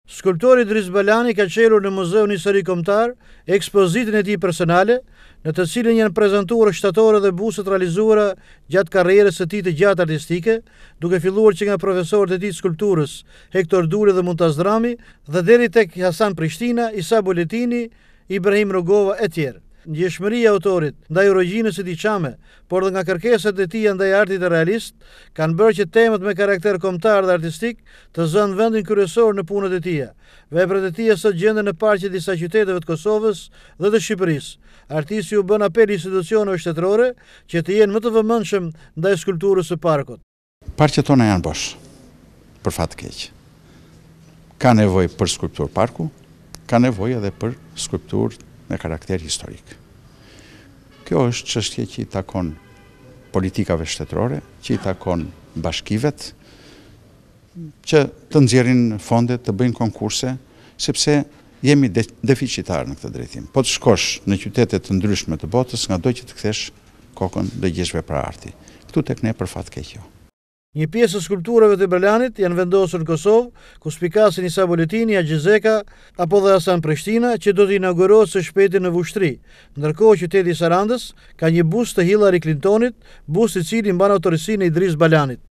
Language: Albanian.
Skulptori Idris Balani ka qelur në Muzeun Historik Kombëtar ekspozitën e tij personale, në të cilën janë prezantuar shtatore dhe bustet realizuara gjatë karrierës së tij të gjatë artistike, duke filluar që nga profesorët e tij skulpturës Hektor Dule dhe Muntaz Drami dhe deri tek Hasan Prishtina, Isa Buletini, Ibrahim Rogova e tjerë. Ndjeshmëria e autorit ndaj origjinës së tij çame, por dhe nga kërkesat e tij ndaj artit realist, kanë bërë që temat me karakter kombëtar dhe artistik të zënë vendin kryesor në punët e tija. Veprat e tija sot gjenden në parqe disa qyteteve të Kosovës dhe të Shqipërisë. Artisti u bën apel institucioneve shtetërore që të jenë më të vëmendshëm ndaj skulpturës së parkut. Parqet tona janë bosh, për fat keq. Ka nevojë për skulptur parku, ka nevojë edhe për skulptur me karakter historik. Kjo është çështje që i takon politikave shtetërore, që i takon bashkivet, që të nxjerrin fonde, të bëjnë konkurse, sepse jemi deficitar në këtë drejtim. Po të shkosh në qytete të ndryshme të botës, nga do që të kthesh kokën dhe gjeshve për arti. Këtu tek ne për fat keq jo. Një pjesë e skulpturave të Balanit janë vendosur në Kosovë, ku spikasin Isa Buletini, Gjezeka apo dhe Hasan Prishtina, që do të inaugurohet së shpejti në Vushtrri. Ndërkohë qyteti i Sarandës ka një bust të Hillary Clintonit, bust i cili mban autorsinë e Idris Balanit.